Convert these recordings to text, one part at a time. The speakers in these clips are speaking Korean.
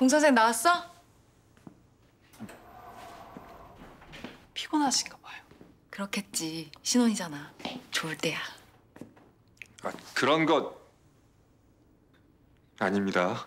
공 선생 나왔어? 피곤하신가 봐요. 그렇겠지. 신혼이잖아. 좋을 때야. 아, 그런 거 아닙니다.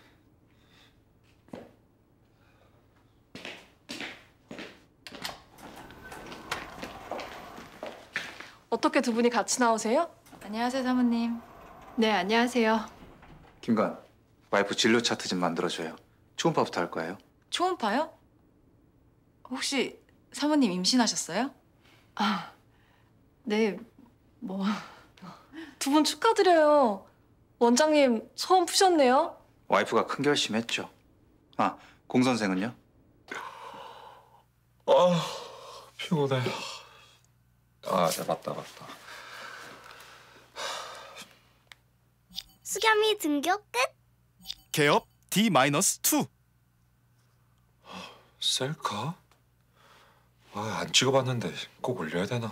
어떻게 두 분이 같이 나오세요? 안녕하세요, 사모님. 네, 안녕하세요. 김관, 와이프 진료 차트 좀 만들어줘요. 초음파부터 할 거예요. 초음파요? 혹시 사모님 임신하셨어요? 아, 네, 뭐... 두 분 축하드려요. 원장님 소원 푸셨네요. 와이프가 큰 결심했죠. 아, 공 선생은요? 아, 피곤해. 아, 네, 맞다. 수겸이 등교 끝. 개업 D-2. 셀카? 아, 안 찍어봤는데 꼭 올려야 되나?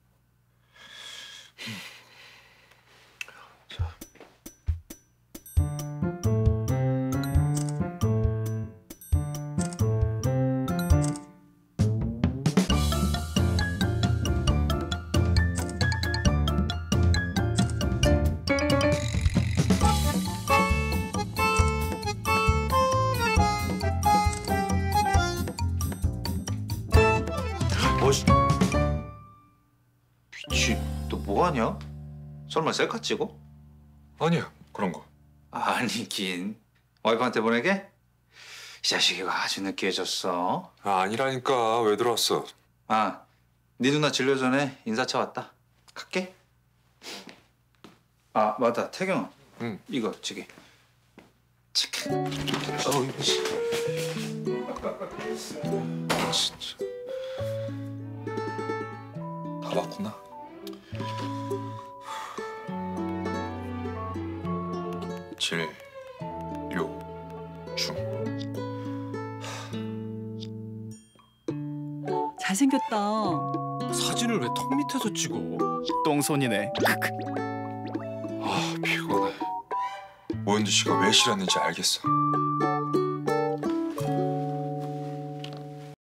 미치, 너 뭐하냐? 설마 셀카 찍어? 아니야, 그런 거. 아니긴. 와이프한테 보내게? 이 자식이 아주 느끼해졌어. 아, 아니라니까. 왜 들어왔어? 아, 네 누나 진료 전에 인사차 왔다. 갈게. 아, 맞다. 태경아. 응. 이거 저기. 체크. 이거 씨. 진짜. 다 봤구나. 진료 중. 잘생겼다. 사진을 왜 턱 밑에서 찍어? 똥손이네. 아, 피곤해. 오현주 씨가 왜 싫었는지 알겠어.